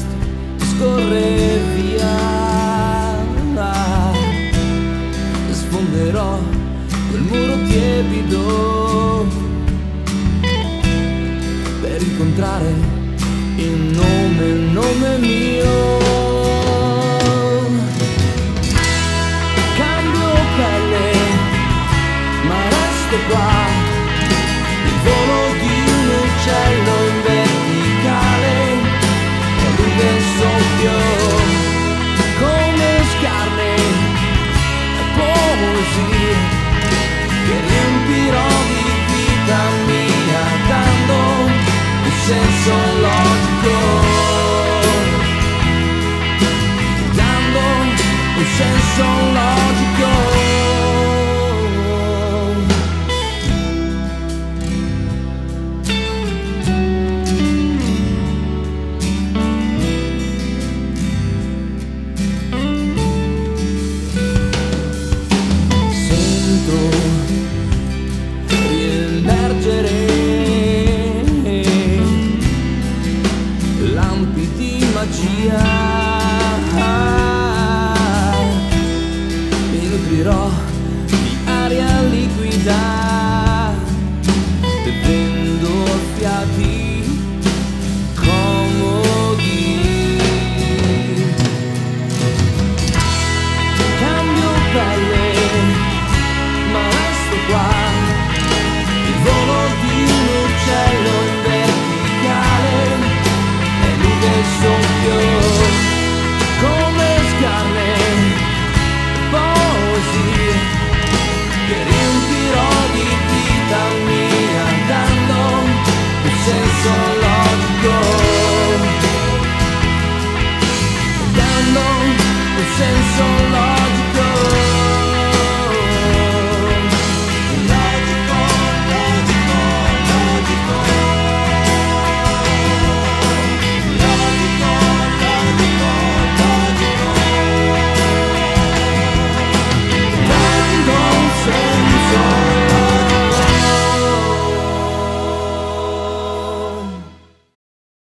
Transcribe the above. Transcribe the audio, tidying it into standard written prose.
scorre via. Sfonderò quel muro tiepido per incontrare il nome mio. Cambio pelle, ma resto qua, il volo di un uccello in verticale, e lui che soffio come scarne e poesie che riempirò di vita mia, dando un senso logico, dando un senso logico. Riemergere lampi di magia, mi nutrirò di aria liquida.